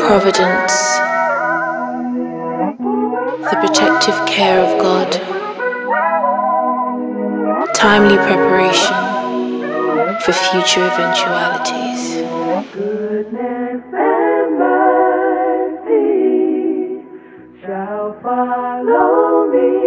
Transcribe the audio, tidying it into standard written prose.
Providence, the protective care of God, timely preparation for future eventualities. Goodness and mercy shall follow me